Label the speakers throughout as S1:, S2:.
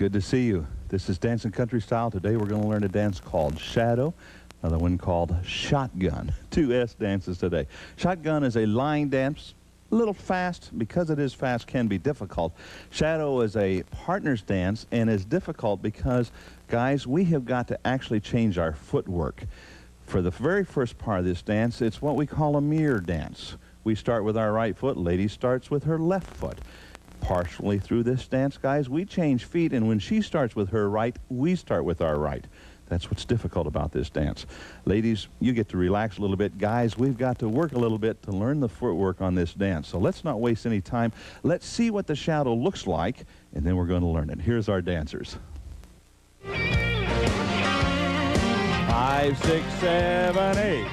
S1: Good to see you. This is Dancin Country Style. Today we're going to learn a dance called Shadow, another one called Shotgun. 2 S dances today. Shotgun is a line dance, a little fast. Because it is fast, can be difficult. Shadow is a partner's dance and is difficult because, guys, we have got to actually change our footwork. For the very first part of this dance, it's what we call a mirror dance. We start with our right foot. Lady starts with her left foot. Partially through this dance, guys, we change feet, and when she starts with her right, we start with our right. That's what's difficult about this dance. Ladies, you get to relax a little bit. Guys, we've got to work a little bit to learn the footwork on this dance. So let's not waste any time. Let's see what the shadow looks like, and then we're going to learn it. Here's our dancers. 5, 6, 7, 8.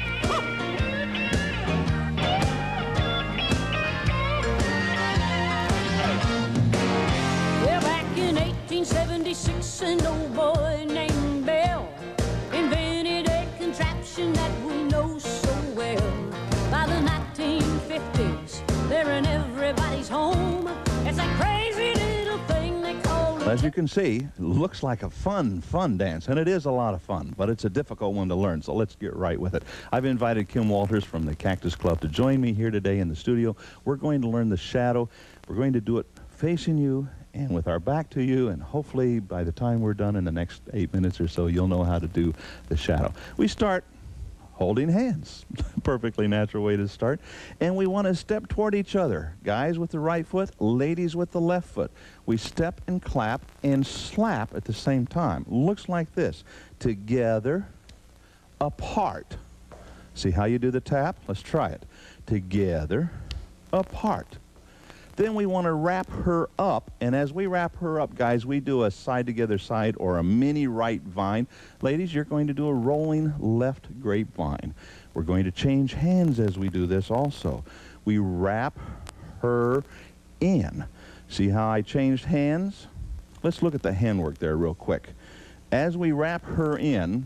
S2: Well, back in 1876, an old boy named Bill invented a contraption that we know so well. By the 1950s, they're in everybody's home. It's a crazy little thing they call it.
S1: As you can see, it looks like a fun dance, and it is a lot of fun, but it's a difficult one to learn, so let's get right with it. I've invited Kim Walters from the Cactus Club to join me here today in the studio. We're going to learn the shadow. We're going to do it facing you and with our back to you, and hopefully by the time we're done in the next 8 minutes or so, you'll know how to do the shadow. We start holding hands. Perfectly natural way to start. And we want to step toward each other. Guys with the right foot, ladies with the left foot. We step and clap and slap at the same time. Looks like this. Together, apart. See how you do the tap? Let's try it. Together, apart. Then we want to wrap her up, and as we wrap her up, guys, we do a side-together side or a mini right vine. Ladies, you're going to do a rolling left grapevine. We're going to change hands as we do this also. We wrap her in. See how I changed hands? Let's look at the handwork there real quick. As we wrap her in,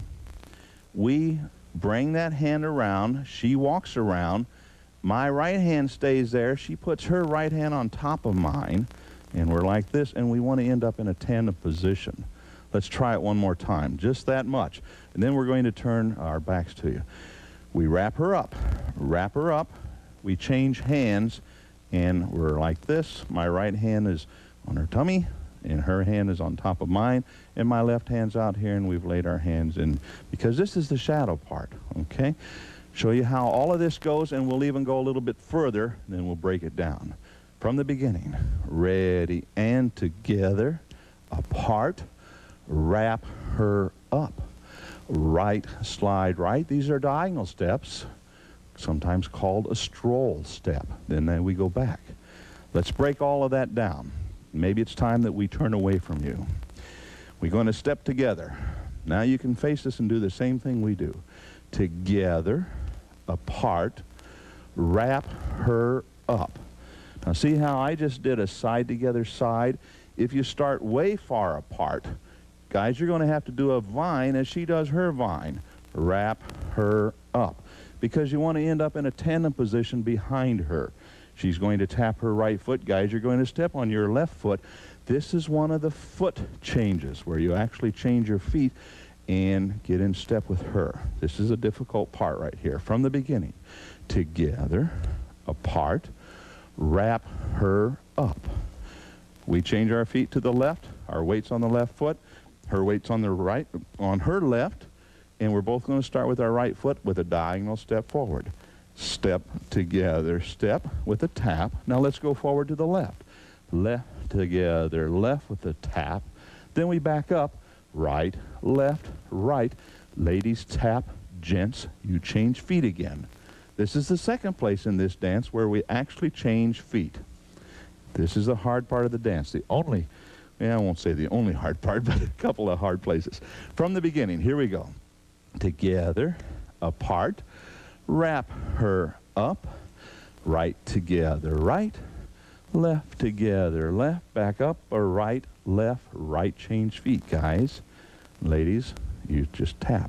S1: we bring that hand around. She walks around. My right hand stays there. She puts her right hand on top of mine, and we're like this, and we want to end up in a tandem position. Let's try it one more time, just that much. And then we're going to turn our backs to you. We wrap her up, we change hands, and we're like this. My right hand is on her tummy, and her hand is on top of mine, and my left hand's out here, and we've laid our hands in, because this is the shadow part, okay? Show you how all of this goes, and we'll even go a little bit further, then we'll break it down. From the beginning, ready, and together, apart, wrap her up. Right, slide right. These are diagonal steps, sometimes called a stroll step. Then we go back. Let's break all of that down. Maybe it's time that we turn away from you. We're going to step together. Now you can face us and do the same thing we do. Together, apart, wrap her up. Now see how I just did a side together side? If you start way far apart, guys, you're going to have to do a vine as she does her vine. Wrap her up, because you want to end up in a tandem position behind her. She's going to tap her right foot. Guys, you're going to step on your left foot. This is one of the foot changes where you actually change your feet and get in step with her. This is a difficult part right here. From the beginning, together, apart, wrap her up. We change our feet to the left. Our weight's on the left foot. Her weight's on the right, on her left, and we're both going to start with our right foot with a diagonal step forward. Step together, step with a tap. Now let's go forward to the left. Left together, left with a tap. Then we back up. Right, left, right. Ladies tap, gents, you change feet again. This is the second place in this dance where we actually change feet. This is the hard part of the dance. The only, I won't say the only hard part, but a couple of hard places. From the beginning, here we go. Together, apart, wrap her up, right together, right, left together, left, back up, or right, left, right, change feet, guys. Ladies, you just tap.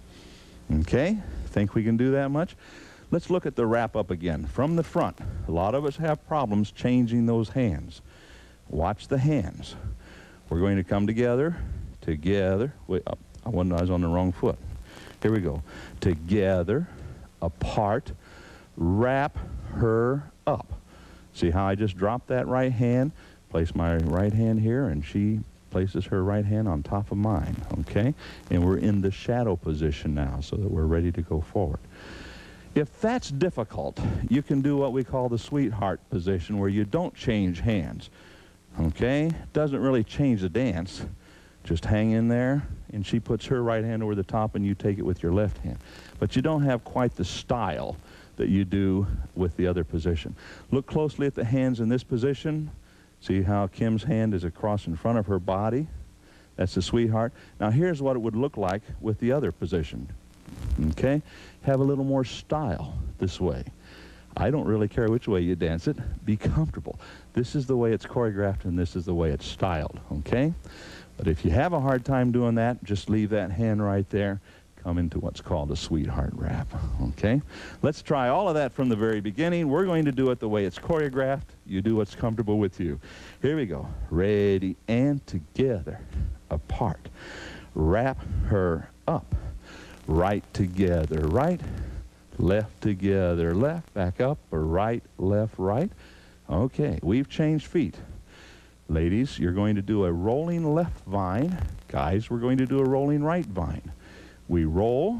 S1: Okay, think we can do that much? Let's look at the wrap up again. From the front, a lot of us have problems changing those hands. Watch the hands. We're going to come together, together. Wait, I was on the wrong foot. Here we go. Together, apart, wrap her up. See how I just dropped that right hand, place my right hand here, and she places her right hand on top of mine, okay? And we're in the shadow position now so that we're ready to go forward. If that's difficult, you can do what we call the sweetheart position, where you don't change hands, okay? Doesn't really change the dance. Just hang in there, and she puts her right hand over the top, and you take it with your left hand. But you don't have quite the style that you do with the other position. Look closely at the hands in this position. See how Kim's hand is across in front of her body? That's the sweetheart. Now here's what it would look like with the other position. Okay? Have a little more style this way. I don't really care which way you dance it. Be comfortable. This is the way it's choreographed, and this is the way it's styled. Okay? But if you have a hard time doing that, just leave that hand right there. Come into what's called a sweetheart wrap. Okay? Let's try all of that from the very beginning. We're going to do it the way it's choreographed. You do what's comfortable with you. Here we go. Ready, and together, apart. Wrap her up. Right together, right. Left together, left. Back up, or right, left, right. Okay, we've changed feet. Ladies, you're going to do a rolling left vine. Guys, we're going to do a rolling right vine. We roll,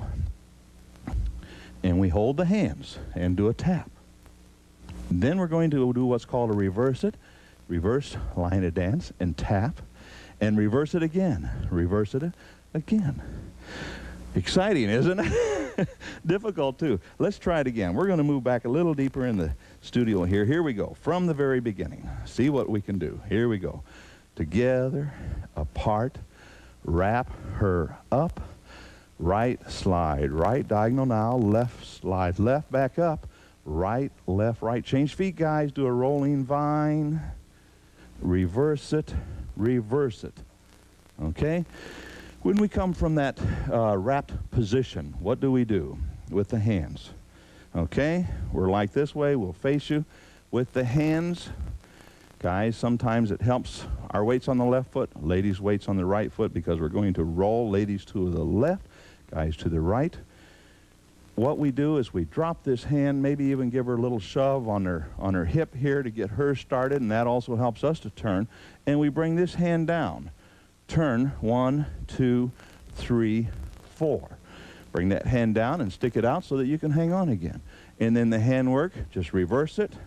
S1: and we hold the hands and do a tap. Then we're going to do what's called a reverse it, reverse line of dance, and tap, and reverse it again, reverse it again. Exciting, isn't it? Difficult, too. Let's try it again. We're going to move back a little deeper in the studio here. Here we go, from the very beginning. See what we can do. Here we go. Together, apart, wrap her up. Right, slide, right, diagonal now, left, slide, left, back up, right, left, right. Change feet, guys. Do a rolling vine. Reverse it, reverse it. Okay? When we come from that wrapped position, what do we do with the hands? Okay? We're like this way. We'll face you with the hands. Guys, sometimes it helps. Our weight's on the left foot, ladies' weight's on the right foot, because we're going to roll, ladies to the left, guys to the right. What we do is we drop this hand, maybe even give her a little shove on her hip here to get her started, and that also helps us to turn. And we bring this hand down. Turn, 1, 2, 3, 4. Bring that hand down and stick it out so that you can hang on again. And then the hand work, just reverse it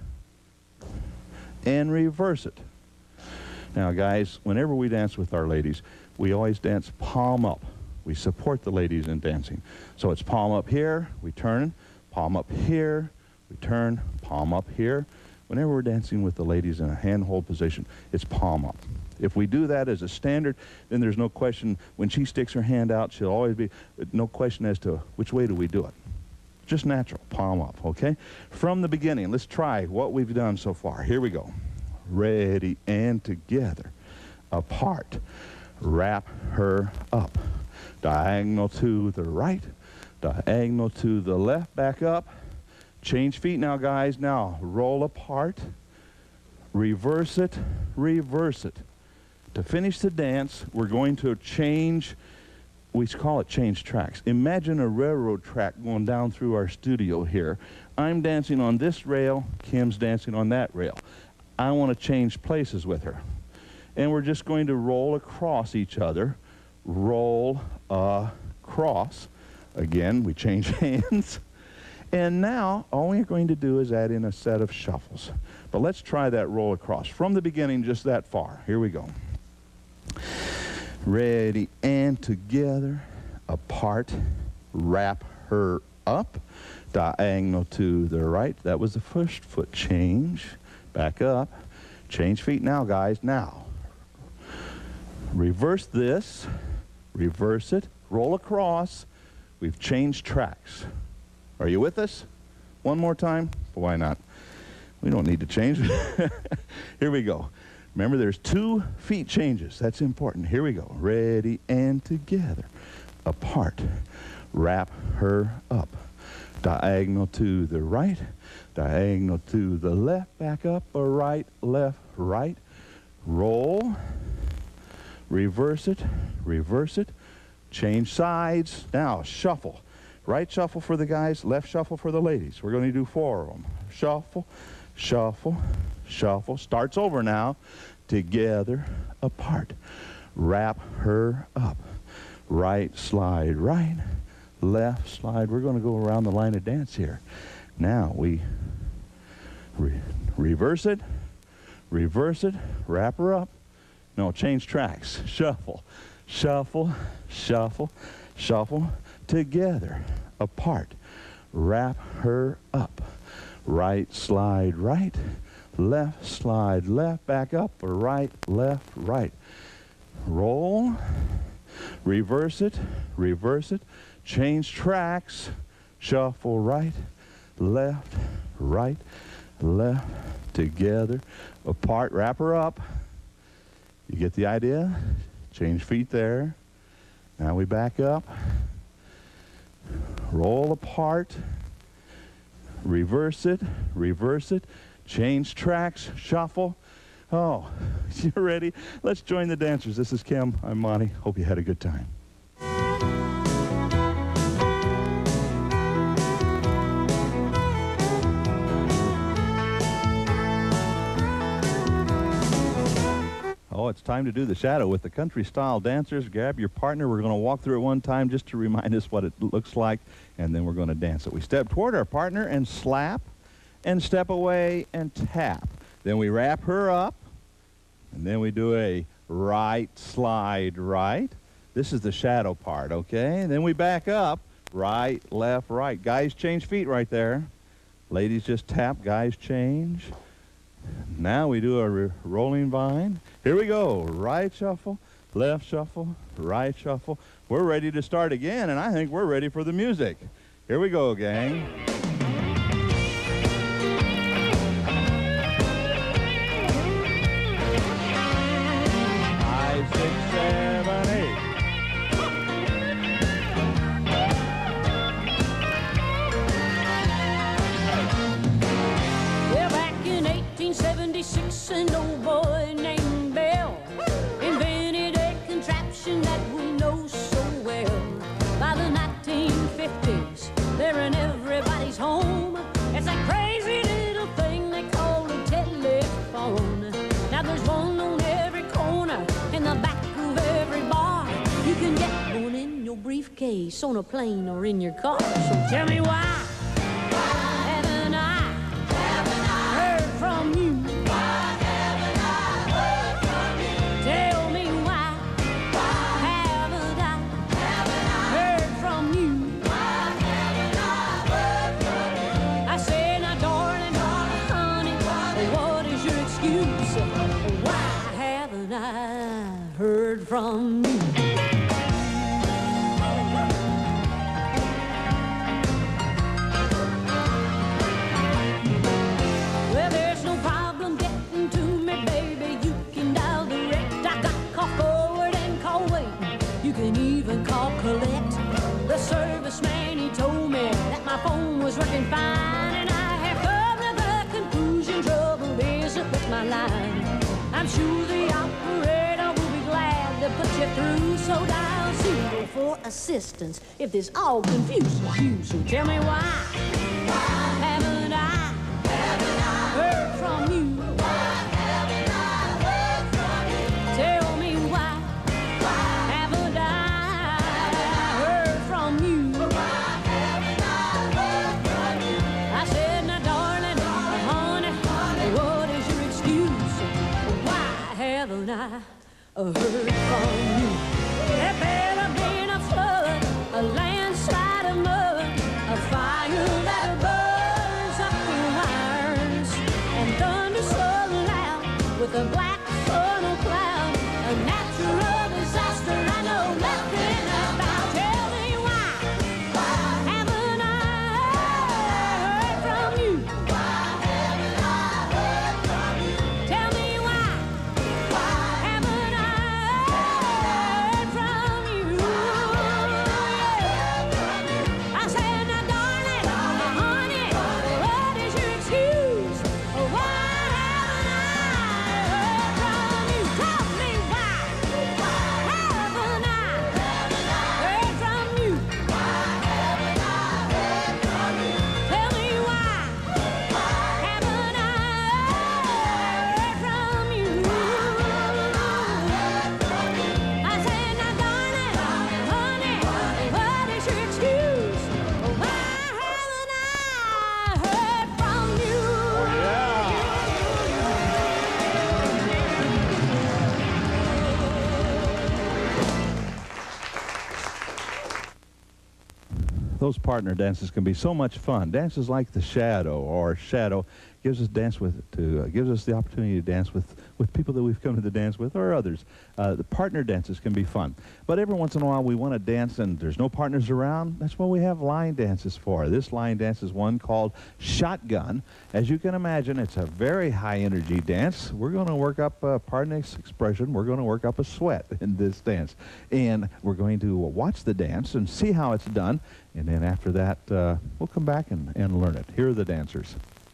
S1: and reverse it. Now guys, whenever we dance with our ladies, we always dance palm up. We support the ladies in dancing. So it's palm up here, we turn, palm up here, we turn, palm up here. Whenever we're dancing with the ladies in a hand-hold position, it's palm up. If we do that as a standard, then there's no question. When she sticks her hand out, she'll always be, no question as to which way do we do it. Just natural, palm up, okay? From the beginning, let's try what we've done so far. Here we go. Ready, and together, apart, wrap her up. Diagonal to the right, diagonal to the left, back up. Change feet now, guys. Now, roll apart, reverse it, reverse it. To finish the dance, we're going to change, we call it change tracks. Imagine a railroad track going down through our studio here. I'm dancing on this rail, Kim's dancing on that rail. I want to change places with her. And we're just going to roll across each other. Roll across. Again, we change hands. And now, all we're going to do is add in a set of shuffles. But let's try that roll across. From the beginning, just that far. Here we go. Ready, and together, apart, wrap her up, diagonal to the right. That was the first foot change. Back up. Change feet now, guys. Now, reverse this, reverse it, roll across. We've changed tracks. Are you with us? One more time? Why not? We don't need to change. Here we go. Remember, there's 2 feet changes. That's important. Here we go. Ready, and together. Apart. Wrap her up. Diagonal to the right. Diagonal to the left. Back up. Or right, left, right. Roll. reverse it, change sides. Now shuffle. Right shuffle for the guys, left shuffle for the ladies. We're going to do 4 of them. Shuffle, shuffle, shuffle. Starts over now. Together, apart. Wrap her up. Right slide right, left slide. We're going to go around the line of dance here. Now we reverse it, wrap her up. No, change tracks. Shuffle, shuffle, shuffle, shuffle. Together, apart. Wrap her up. Right slide right, left slide left, back up, right, left, right. Roll, reverse it, change tracks, shuffle right, left, together, apart, wrap her up. You get the idea? Change feet there. Now we back up, roll apart, reverse it, change tracks, shuffle. Oh, you ready? Let's join the dancers. This is Kim. I'm Monty. Hope you had a good time. Oh, it's time to do the shadow with the country style dancers. Grab your partner. We're going to walk through it one time just to remind us what it looks like, and then we're going to dance it. We step toward our partner and slap, and step away and tap. Then we wrap her up, and then we do a right slide right. This is the shadow part, okay? And then we back up, right, left, right. Guys change feet right there. Ladies just tap, guys change. Now we do a rolling vine. Here we go, right shuffle, right shuffle. We're ready to start again, and I think we're ready for the music. Here we go, gang. 5, 6, 7, 8.
S2: Well, back in 1876, an old boy named Bill invented a contraption that we know so well. By the 1950s, they're in everybody's home. It's a crazy little thing they call a telephone. Now there's one on every corner, in the back of every bar. You can get one in your briefcase, on a plane, or in your car. So tell me why haven't I heard from you? Why haven't I heard from you? Tell me why haven't I heard from you? Why haven't I heard from you? I say, now darling, honey, what is your excuse? Why haven't I heard from you? Well, there's no problem getting to me, baby. You can dial direct. I got call forward and call wait. You can even call collect. The serviceman, he told me that my phone was working fine, and I have come to the conclusion trouble isn't with my line. I'm sure the operator will be glad to put you through, so dial 0 for assistance if this all confuses you. So tell me why haven't I heard from you? Why haven't I heard from you? Tell me why haven't I heard from you? Why haven't I heard from you? I said, now darling, honey, what is your excuse? Why haven't I heard from you? There better been a flood, a landslide of mud, a fire that burns up the wires, and thunder so
S1: Those partner dances can be so much fun. Dances like the shadow or shadow gives us gives us the opportunity to dance with people that we've come to the dance with or others. The partner dances can be fun. But every once in a while we want to dance and there's no partners around. That's what we have line dances for. This line dance is one called Shotgun. As you can imagine, it's a very high energy dance. We're going to work up, pardon this expression, we're going to work up a sweat in this dance. And we're going to watch the dance and see how it's done. And then after that, we'll come back and learn it. Here are the dancers.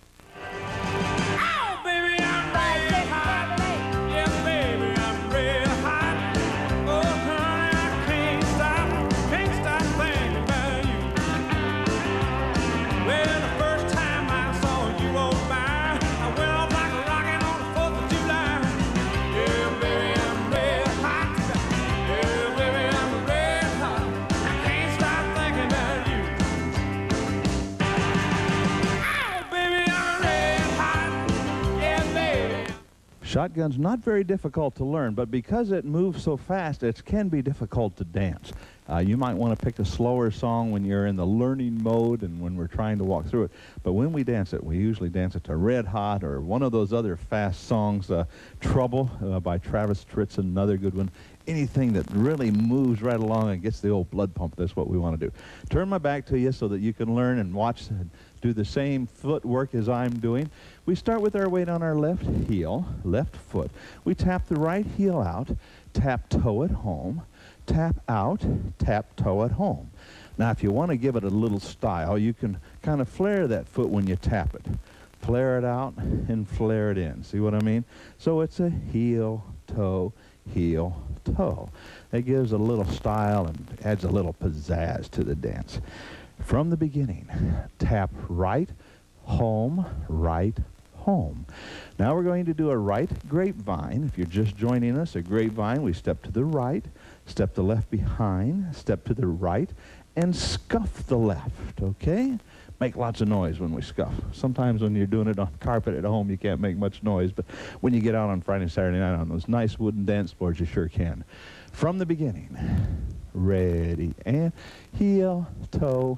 S1: Shotgun's not very difficult to learn, but because it moves so fast, it can be difficult to dance. You might want to pick a slower song when you're in the learning mode and when we're trying to walk through it. But when we dance it, we usually dance it to Red Hot or one of those other fast songs, Trouble by Travis Tritt, another good one. Anything that really moves right along and gets the old blood pump, that's what we want to do. Turn my back to you so that you can learn and watch and do the same footwork as I'm doing. We start with our weight on our left heel, left foot. We tap the right heel out, tap toe at home, tap out, tap toe at home. Now if you want to give it a little style, you can kind of flare that foot when you tap it. Flare it out and flare it in. See what I mean? So it's a heel, toe, heel, toe. That gives a little style and adds a little pizzazz to the dance. From the beginning, tap right, home, right, home. Now we're going to do a right grapevine. If you're just joining us, a grapevine, we step to the right, step the left behind, step to the right, and scuff the left, okay? Make lots of noise when we scuff. Sometimes when you're doing it on carpet at home, you can't make much noise, but when you get out on Friday and Saturday night on those nice wooden dance floors, you sure can. From the beginning, ready, and heel, toe,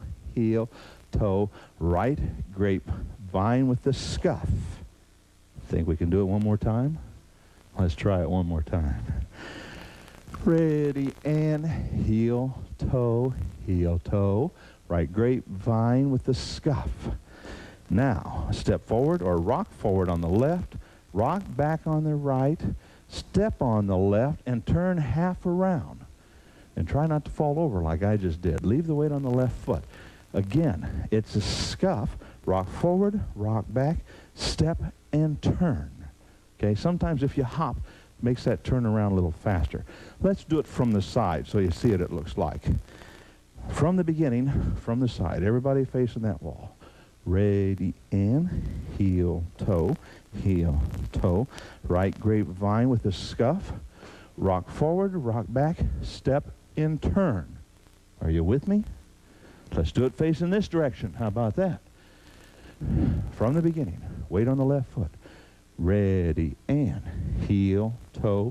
S1: right grapevine with the scuff. Think we can do it one more time? Let's try it one more time. Ready, and heel, toe, right grapevine with the scuff. Now, step forward or rock forward on the left, rock back on the right, step on the left, and turn half around. And try not to fall over like I just did. Leave the weight on the left foot. Again, it's a scuff, rock forward, rock back, step, and turn. Okay, sometimes if you hop, it makes that turn around a little faster. Let's do it from the side so you see what it looks like. From the beginning, from the side, everybody facing that wall. Ready, and heel, toe, right grapevine with a scuff, rock forward, rock back, step, and turn. Are you with me? Let's do it facing this direction. How about that? From the beginning, weight on the left foot. Ready, and heel, toe,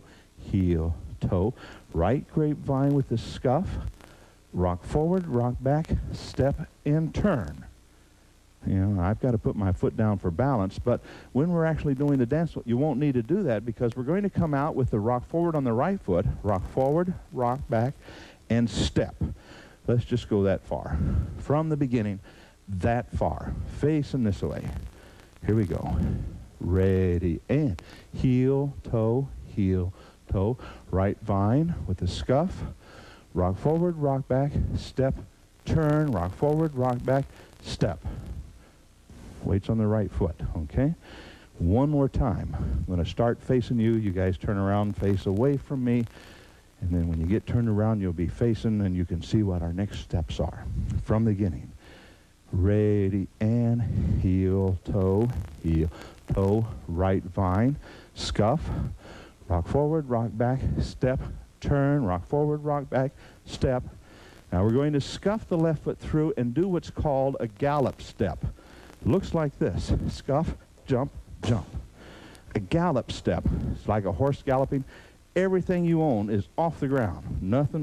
S1: right grapevine with the scuff, rock forward, rock back, step, and turn. You know, I've got to put my foot down for balance, but when we're actually doing the dance, you won't need to do that because we're going to come out with the rock forward on the right foot, rock forward, rock back, and step. Let's just go that far. From the beginning, that far. Facing this way. Here we go. Ready, and heel, toe, right vine with the scuff, rock forward, rock back, step, turn, rock forward, rock back, step. Weights on the right foot, okay? One more time. I'm going to start facing you. You guys turn around, face away from me. And then when you get turned around, you'll be facing, and you can see what our next steps are. From the beginning. Ready, and heel, toe, right vine, scuff, rock forward, rock back, step, turn, rock forward, rock back, step. Now we're going to scuff the left foot through and do what's called a gallop step. Looks like this. Scuff, jump, jump. A gallop step. It's like a horse galloping. Everything you own is off the ground. Nothing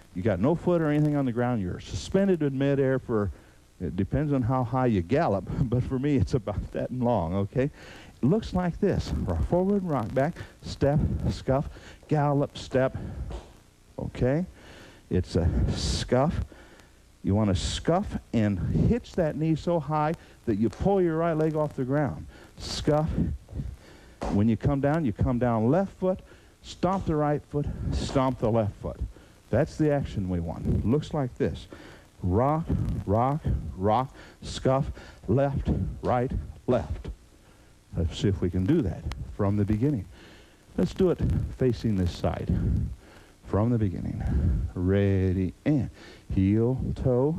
S1: You got no foot or anything on the ground. You're suspended in midair for, it depends on how high you gallop, but for me it's about that long, okay? It looks like this. Rock forward, rock back, step, scuff, gallop, step, okay? It's a scuff. You want to scuff and hitch that knee so high that you pull your right leg off the ground. Scuff. When you come down left foot, stomp the right foot, stomp the left foot. That's the action we want. Looks like this. Rock, rock, rock, scuff, left, right, left. Let's see if we can do that from the beginning. Let's do it facing this side. From the beginning. Ready, and heel, toe,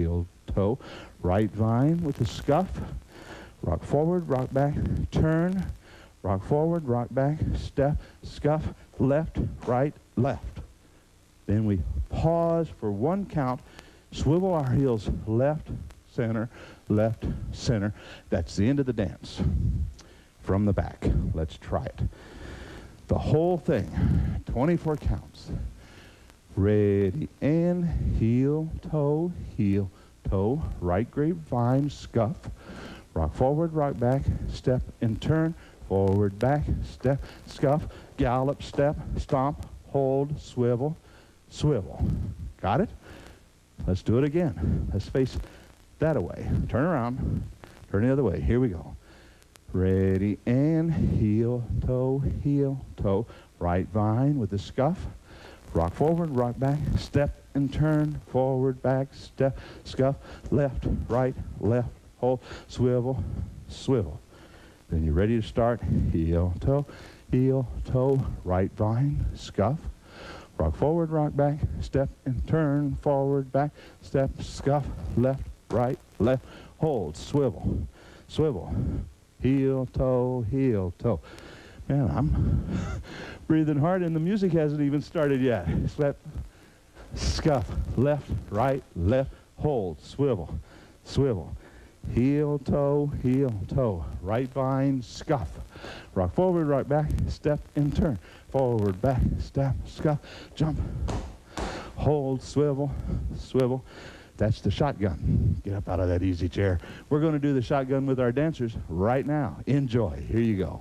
S1: right vine with the scuff. Rock forward, rock back, turn, rock forward, rock back, step, scuff, left, right, left. Then we pause for one count, swivel our heels left, center, left, center. That's the end of the dance. From the back. Let's try it. The whole thing, 24 counts. Ready, and heel, toe, right grapevine, scuff. Rock forward, rock back, step and turn, forward, back, step, scuff, gallop, step, stomp, hold, swivel, swivel. Got it? Let's do it again. Let's face that away. Turn around, turn the other way. Here we go. Ready, and heel, toe, right vine with the scuff. Rock forward, rock back, step and turn, forward, back, step, scuff, left, right, left, hold, swivel, swivel. Then you're ready to start. Heel, toe, right vine, scuff. Rock forward, rock back, step and turn, forward, back, step, scuff, left, right, left, hold, swivel, swivel. Heel, toe. Man, I'm breathing hard and the music hasn't even started yet. Step, scuff, left, right, left, hold, swivel, swivel. Heel, toe, right vine, scuff. Rock forward, rock back, step and turn. Forward, back, step, scuff, jump, hold, swivel, swivel. That's the shotgun. Get up out of that easy chair. We're going to do the shotgun with our dancers right now. Enjoy. Here you go.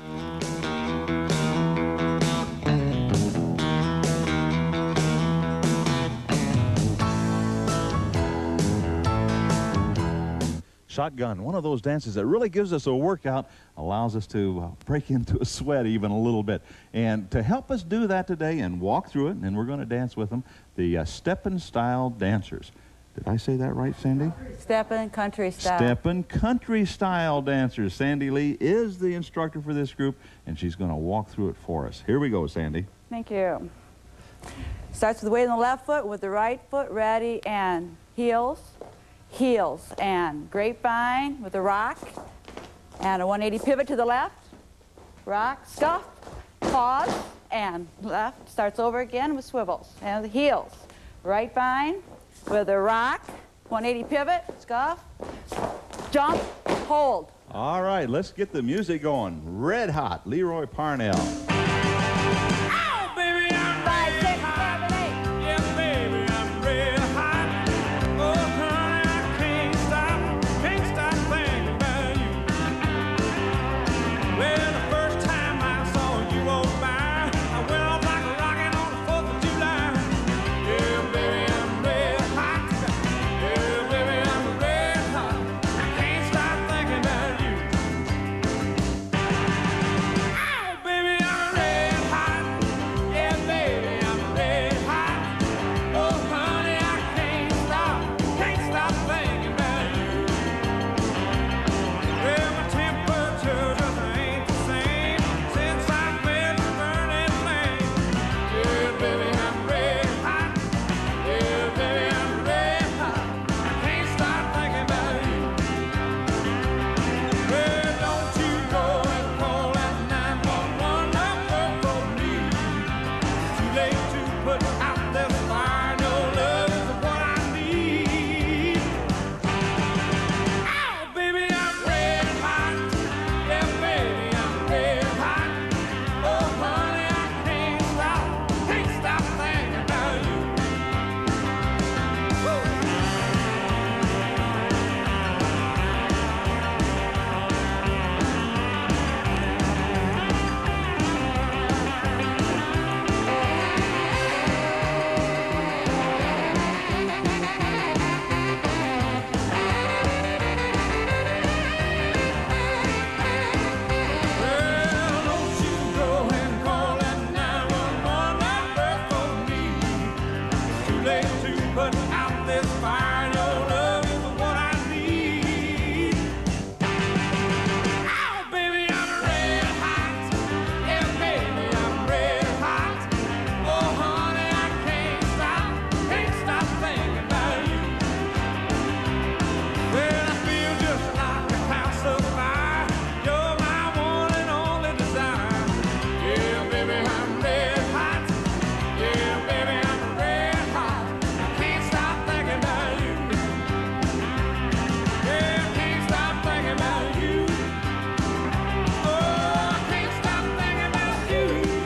S1: Shotgun, one of those dances that really gives us a workout, allows us to break into a sweat even a little bit. And to help us do that today and walk through it, and we're going to dance with them, the Steppin' Style dancers. Did I say that right, Sandy?
S3: Steppin' Country Style.
S1: Steppin' Country Style dancers. Sandy Lee is the instructor for this group, and she's going to walk through it for us. Here we go, Sandy.
S3: Thank you. Starts with the weight on the left foot, with the right foot ready, and heels, and grapevine with the rock, and a 180 pivot to the left, rock, scuff, pause, and left. Starts over again with swivels, and the heels, right vine, with a rock, 180 pivot, scuff, jump, hold.
S1: All right, let's get the music going. Red hot, Leroy Parnell.
S3: Oh, baby, I'm 5, 6, 7, 8.
S4: Yeah, baby, I'm red hot. Oh, honey, I can't stop thinking about you. Well, the first time I saw you walk by, I went off like a rocket on the 4th of July. Yeah, baby, I'm red hot. Yeah, baby, I'm red hot. I can't stop thinking about you. Oh, baby, I'm put out this fire. Your love is what I need. Oh, baby, I'm red hot. Yeah, baby, I'm red hot. Oh, honey, I can't stop thinking about you. Well, I feel just like a house of fire. You're my one and only desire. Yeah, baby, I'm red hot. Yeah, baby, I'm red hot. I can't stop thinking about you. Yeah, I can't stop thinking about you. Oh, I can't stop thinking about you.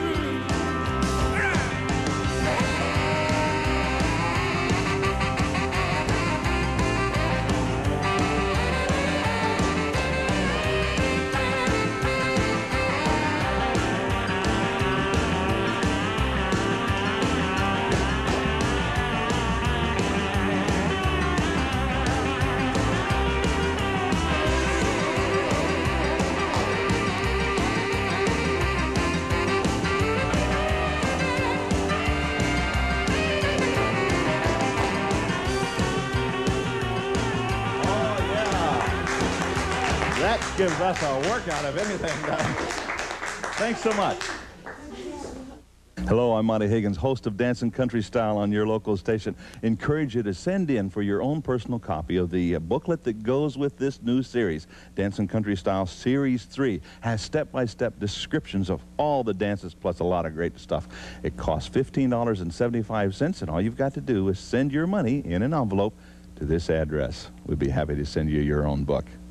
S1: That gives us a workout of anything. Thanks so much. Hello, I'm Monty Higgins, host of Dancin Country Style on your local station. Encourage you to send in for your own personal copy of the booklet that goes with this new series. Dancin Country Style Series 3 has step-by-step descriptions of all the dances plus a lot of great stuff. It costs $15.75, and all you've got to do is send your money in an envelope to this address. We'd be happy to send you your own book.